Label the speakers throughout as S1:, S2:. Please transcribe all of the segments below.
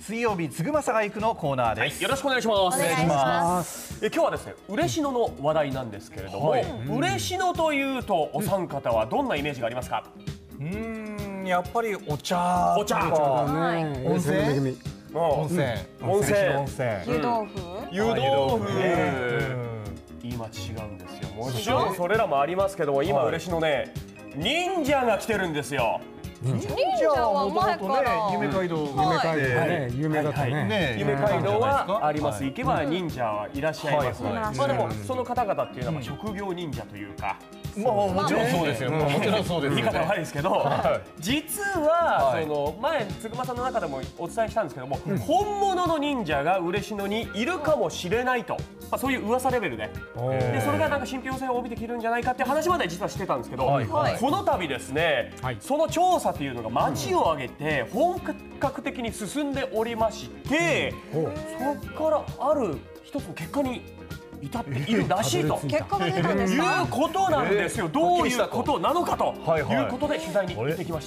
S1: 水曜日つぐまさが行くのコーナーです。
S2: よろしくお願いします。
S3: お願いします。
S2: 今日はですね、嬉野の話題なんですけれども、嬉野というとお三方はどんなイメージがありますか？
S1: やっぱりお茶。
S2: お茶。
S1: 温泉。温泉。
S3: 湯豆腐。
S2: 湯豆腐。今違うんですよ。もちろんそれらもありますけども、今嬉野ね、忍者が来てるんですよ。
S3: 忍者は前から
S1: 夢街道
S4: ね、有名だったね。
S2: 夢街道はあります。行けば忍者はいらっしゃいます。まあでもその方々っていうのは職業忍者というか。
S1: もちろんそうですよ。もちろんそうです。
S2: 言い方は悪いですけど、実はその前つぐまさんの中でもお伝えしたんですけども、本物の忍者が嬉野にいるかもしれないと、そういう噂レベルで、それがなんか信憑性を帯びてきるんじゃないかっていう話まで実はしてたんですけど、この度ですね、その調査というのが街を挙げて本格的に進んでおりまして、そこからある一つの結果に至っているらしいと
S3: 結果が出たんですか？
S2: いうことなんですよ。どういうことなのかということで取材に行ってきました。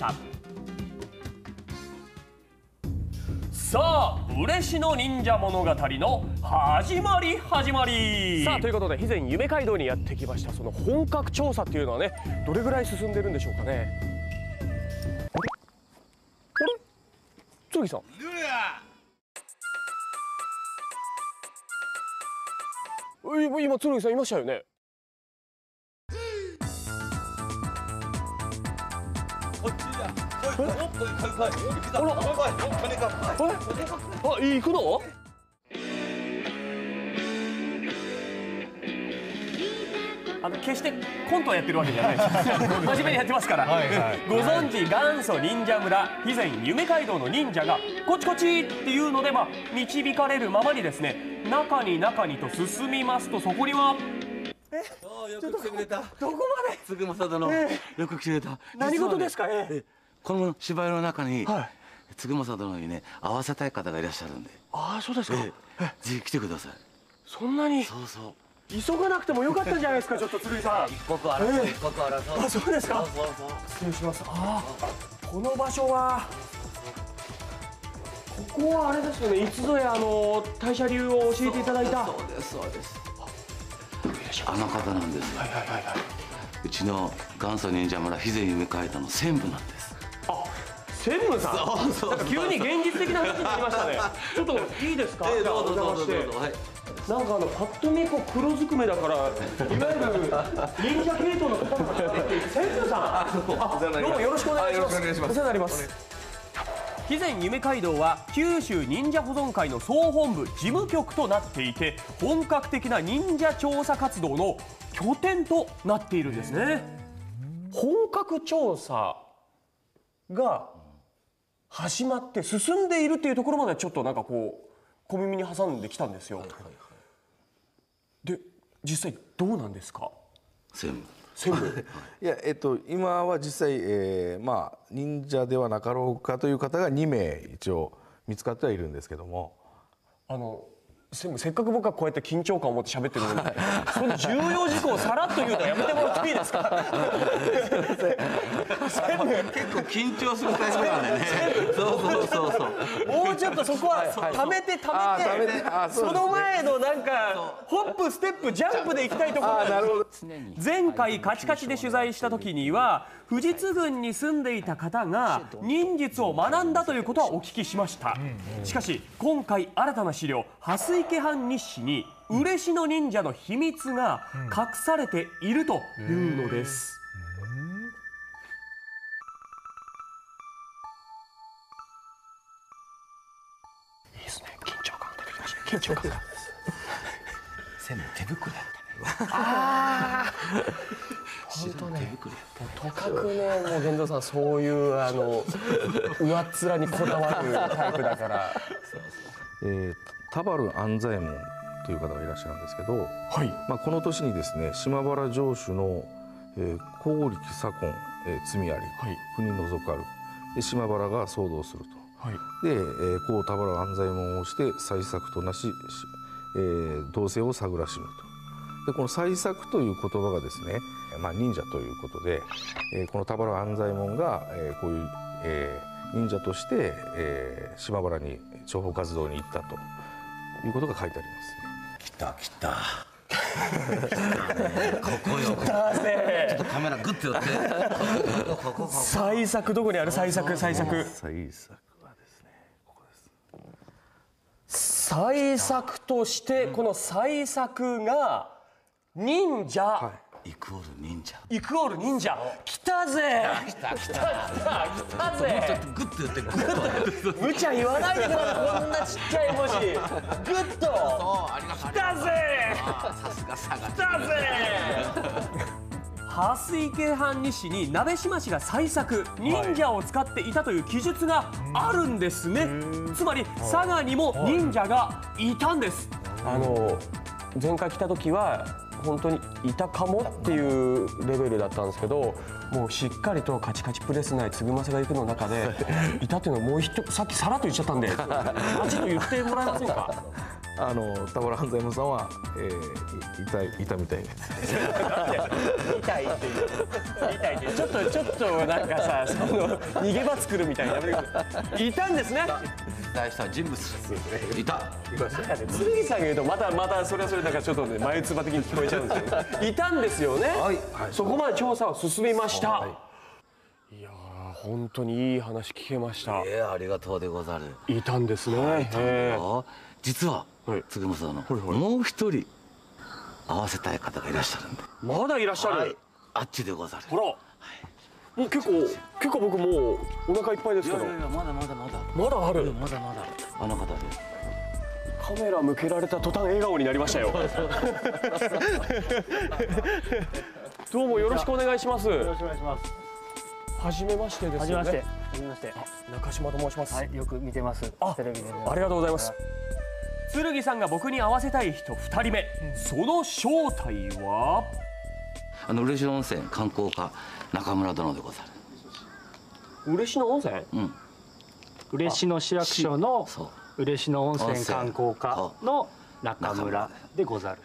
S2: さあ、嬉野忍者物語の始まりさあ、ということで以前夢街道にやってきました。その本格調査っていうのはね、どれぐらい進んでるんでしょうかね。あれ剣さん、今剣さんいましたよね。行くの？決してコントをやってるわけじゃないです真面目にやってますから。ご存知元祖忍者村、以前夢街道の忍者がこっちこっちっていうので導かれるままにですね、中にと進みますと、そこには
S5: よく来てくれた。
S2: どこまで
S5: つぐまさ殿、よく来てくれた。
S2: 何事ですか？
S5: この芝居の中につぐまさ殿にね、会わせたい方がいらっしゃるんで。
S2: ああ、そうですか。
S5: ぜひ来てください。
S2: そんなに
S5: そうそう、
S2: 急がなくてもよかったんじゃないですか。ちょっと剣さん、
S5: 一刻争う、一刻争う。
S2: あ、そうですか。
S5: そう
S2: 失礼します。この場所は、ここはあれですよね、いつぞや大社流を教えていただいた。
S5: そうです、そうです。あの方なんですよ。うちの元祖忍者村肥前夢街道の専務なんです。
S2: あ、専務さん。なんか急に現実的な話になりましたね。ちょっといいですか？じゃあお邪魔して。なんかパッと見黒ずくめだから、いわゆる忍者系統の方々が専務さん。どうもよろしくお願いします。お世話になります。肥前夢街道は九州忍者保存会の総本部事務局となっていて、本格的な忍者調査活動の拠点となっているんですね。本格調査が始まって進んでいるっていうところまでちょっとなんか小耳に挟んできたんですよ。で、実際どうなんですか？
S5: 専
S6: 務いや、今は実際、忍者ではなかろうかという方が2名一応見つかってはいるんですけども、
S2: 専務、せっかく僕はこうやって緊張感を持って喋ってるのに、その重要事項をさらっと言うのはやめてもらっていいですか？
S5: 結構緊張するタイプなんでね。そう。
S2: もうちょっとそこはためてその前のなんかホップステップジャンプで行きたいところなんです。前回カチカチで取材した時には富士津郡に住んでいた方が忍術を学んだということはお聞きしました。しかし今回新たな資料蓮池藩日誌に嬉野忍者の秘密が隠されているというのです。いいですね、緊張感出てきました。緊張感が
S1: 専務手袋やったね。
S2: ああ、本当ね。とかくね、もう玄三さんそういう上っ面にこだわるタイプだから。
S6: 田原安左衛門という方がいらっしゃるんですけど、この年にですね、島原城主の高力左近罪あり、国除かるで島原が騒動すると。で、田原安左衛門をして催策となし、動静を探らしむと。でこの催策という言葉がですね、忍者ということで、この田原安左衛門がこういう、忍者として、島原に諜報活動に行ったということが書いてあります。
S1: 来た来たここよ。
S2: だぜ。
S1: ちょっとカメラグッと寄って。ここ。
S2: 最作どこにある？最作。
S6: 最作はですね、ここです。
S2: 最作としてこの最作が忍者。
S5: イクール忍者。
S2: イクオール忍者。来たぜ。
S1: 来た。
S2: 来たぜ。
S1: グッと寄ってグッと。
S2: 無茶言わないでください。こんなちっちゃい文字。グッと。
S1: ありがとう。
S2: 来たぜ。
S1: さすが佐賀。
S2: 来たぜ。蓮池藩日誌に鍋島氏が最作忍者を使っていたという記述があるんですね。つまり佐賀にも忍者がいたんです。前回来た時は本当にいたかもっていうレベルだったんですけど、もうしっかりとカチカチプレス内つぐませが行くの中でいたっていうのをもうさっきさらっと言っちゃったんで、マジと言ってもらえませんか？
S6: 田原半左衛門さんは、いたみたいです。
S2: 痛いってちょっとなんかさ、逃げ場作るみたいな。いたんですね。
S5: 大した人物いた。
S2: 剣さんが言うとまたそれはそれだからちょっとね眉唾的に聞こえちゃうんですけど、いたんですよね。そこまで調査は進みました。いやー本当にいい話聞けました。
S5: ありがとうでござる。
S2: いたんですね。
S5: 実は嗣本さんもう一人会わせたい方がいらっしゃるんで。
S2: まだいらっしゃる。
S5: あっちでござる。
S2: ほら。もう結構僕もうお腹いっぱいですけど。
S5: まだ
S2: まだある。
S5: あの方で。
S2: カメラ向けられた途端笑顔になりましたよ。どうもよろしくお願いします。
S4: よろしくお願いします。
S2: 初めましてですよね。
S4: 初めまして。
S2: 中島と申します。
S4: はい、よく見てます。テレビで。
S2: ありがとうございます。剣さんが僕に会わせたい人2人目、その正体は
S5: 嬉野温泉観光課中村殿でござる。
S2: 嬉野温泉？
S4: 嬉野市役所の嬉野温泉観光課の中村でござる。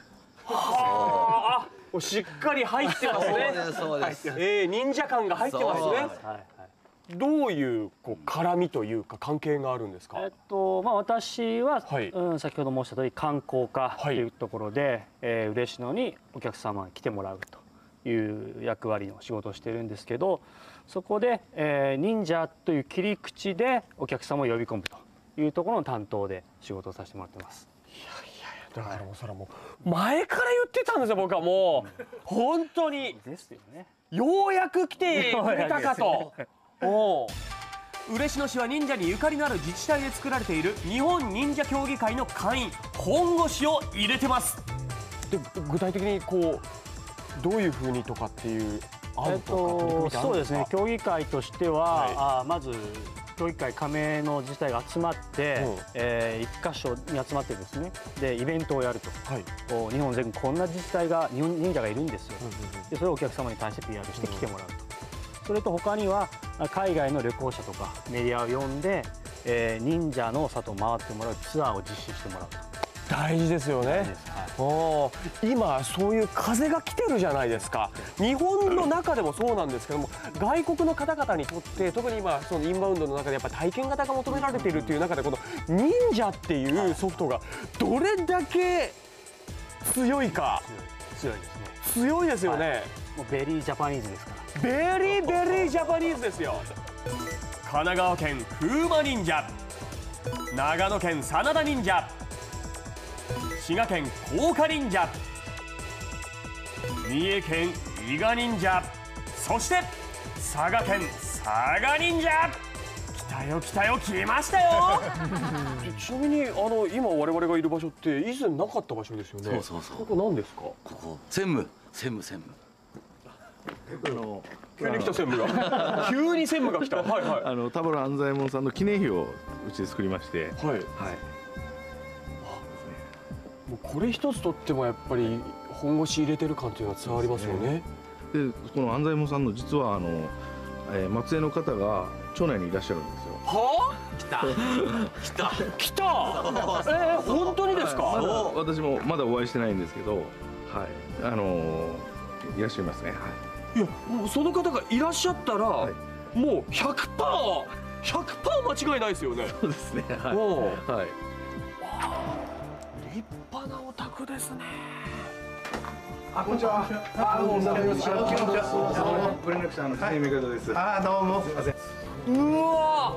S2: しっかり入ってますね。
S5: そうです。
S2: 忍者感が入ってますね。どういう絡みというか関係があるんですか？
S4: 私は先ほど申した通り観光課というところで嬉野にお客様に来てもらうという役割の仕事をしているんですけど、そこで忍者という切り口でお客様を呼び込むというところの担当で仕事をさせてもらってます。
S2: だからもうそれはもう前から言ってたんですよ。僕はもう本当に
S4: ですよね。
S2: ようやく来てくれたかと。嬉野市は忍者にゆかりのある自治体で作られている日本忍者協議会の会員本腰を入れてます。で具体的にどういうふうにとかっていう
S4: そうですね。協議会としては、まず協議会加盟の自治体が集まって、一箇所に集まってですね、でイベントをやると、日本全国こんな自治体が忍者がいるんですよ。でそれをお客様に対して PR して来てもらうと。それと他には海外の旅行者とかメディアを呼んで、忍者の里を回ってもらうツアーを実施してもらうと。
S2: 大事ですよね。今そういう風が来てるじゃないですか。日本の中でもそうなんですけども、外国の方々にとって特に今そのインバウンドの中でやっぱり体験型が求められているという中で、この忍者っていうソフトがどれだけ強いか。
S4: 強いですね。
S2: 強いですよね。
S4: もうベリージャパニーズですから。
S2: ベリージャパニーズですよ。神奈川県風魔忍者、長野県真田忍者、滋賀県甲賀忍者、三重県伊賀忍者、そして佐賀県佐賀忍者。来たよ来ましたよ。ちなみに今我々がいる場所って以前なかった場所ですよね。
S5: そう。
S2: ここ何ですか？
S5: ここ専務。
S2: 急に来た専務が。急に専務が来た。
S6: 田原半左衛門さんの記念碑をうちで作りまして。
S2: もうこれ一つとってもやっぱり本腰入れてる感というのは伝わりますよね。
S6: でこの半左衛門さんの実は松江の方が町内にいらっしゃるんですよ。
S2: はあ？来た。本当にですか？
S6: 私もまだお会いしてないんですけど、いらっしゃいますね。
S2: いやもうその方がいらっしゃったら、もう100% 100% 間違いないですよね。
S6: そうですね。はい。
S2: おお、
S6: はい。
S2: 立派なお宅ですね。
S7: あ、こんにちは。あ、どうも、よろしくお願いします。ご連絡者の藤井美香です。あ、どうも、すみません。
S2: うわ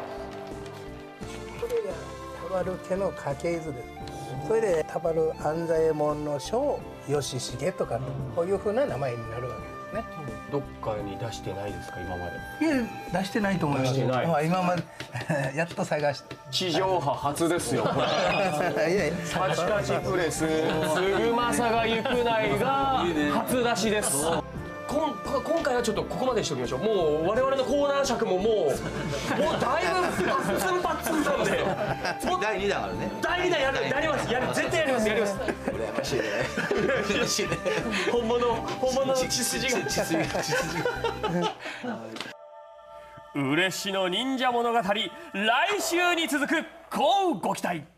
S8: タバル家の家系図です。それでタバル安左衛門の将義重とかこういう風な名前になるわけですね。
S2: どっかに出してないですか今まで。
S8: いや出してないと思います。
S2: 出してない
S8: まあ今までやっと探して。
S2: 地上波初ですよ。これ
S8: いやいや
S2: カチカチプレス、すぐまさが行くないが初出しです。今回はちょっとここまでにしておきましょう。もう我々のコーナー尺ももうだいぶパッツンパッツンなんで。
S5: 第2弾あるね。
S2: 第2弾やります。絶対やります。
S5: 羨ましいね。羨ましいね。
S2: 本物の血筋が。嬉野忍者物語、来週に続く、こうご期待。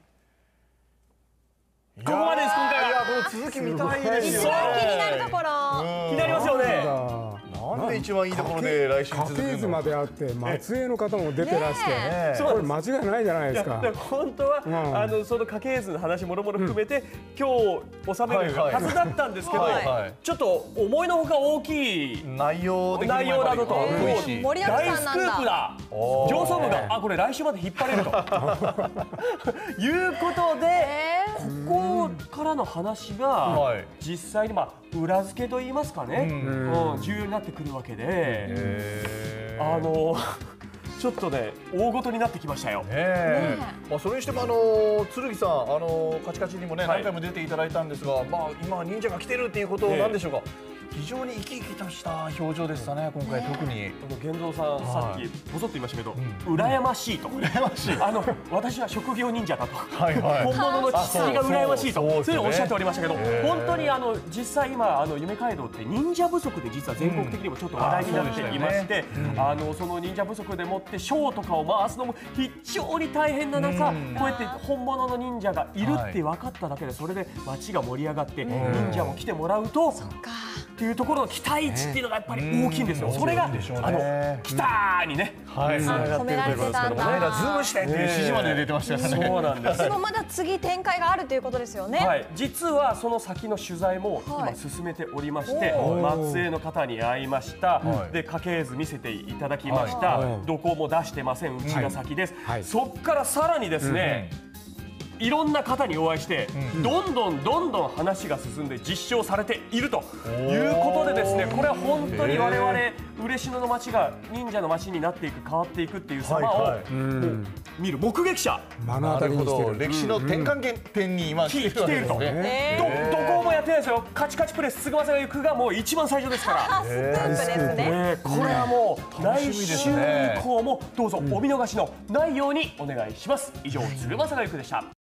S2: ここまでです今回は。
S7: この続き見たいですよ。
S3: 一番気になるところ。
S2: 気になりますよね。
S7: なんで一番いいところで来週
S9: 家
S7: 続くの。
S9: 系図まであって松江の方も出てらしてこれ間違いないじゃないですか。
S2: 本当はその家系図の話もろもろ含めて今日収めるはずだったんですけど、ちょっと思いのほか大きい
S7: 内容的に
S2: 内容だと
S7: かっこいいし。
S3: 盛りだく
S2: 大スク
S3: さんなんだ。
S2: ープだ。上層部がこれ来週まで引っ張れるということで、ここからの話が実際に裏付けといいますかね、重要になってくるわけで、ちょっとね大ごとになってきましたよ。
S7: まあそれにしても剣さんカチカチにもね何回も出ていただいたんですが、まあ今忍者が来てるっていうことなんでしょうか。非常に生き生きとした表情でしたね今回特に。
S2: 源三さんさっきボソッと言いましたけど、羨ましいと。羨ましい。私は職業忍者だと。本物の血筋が羨ましいと。そういうのをおっしゃっておりましたけど、本当に実際今夢街道って忍者不足で実は全国的にもちょっと話題になっていまして、その忍者不足でもってショーとかを回すのも非常に大変な中、こうやって本物の忍者がいるって分かっただけでそれで街が盛り上がって忍者も来てもらうと。っていうところの期待値っていうのがやっぱり大きいんですよ。それが来たにね
S3: 込められてたんだ。
S7: ズームしてっていう指示まで出てましたからね。
S2: そうなんです。
S3: でもまだ次展開があるということですよね。
S2: はい、実はその先の取材も今進めておりまして、松江の方に会いました。で家系図見せていただきました。どこも出してません。うちが先です。そっからさらにですね。いろんな方にお会いして、どんどん話が進んで実証されているということでですね、これは本当に我々嬉野の町が忍者の町になっていく変わっていくっていう様を見る目撃者、
S9: 目の当たりにしてる。
S7: 歴史の転換点に今
S2: 来ていると。どこもやってないですよ。カチカチプレスすぐまさが行くがもう一番最初ですから。
S3: スクープですね。
S2: これはもう来週以降もどうぞお見逃しのないようにお願いします。以上、つぐまさが行くでした。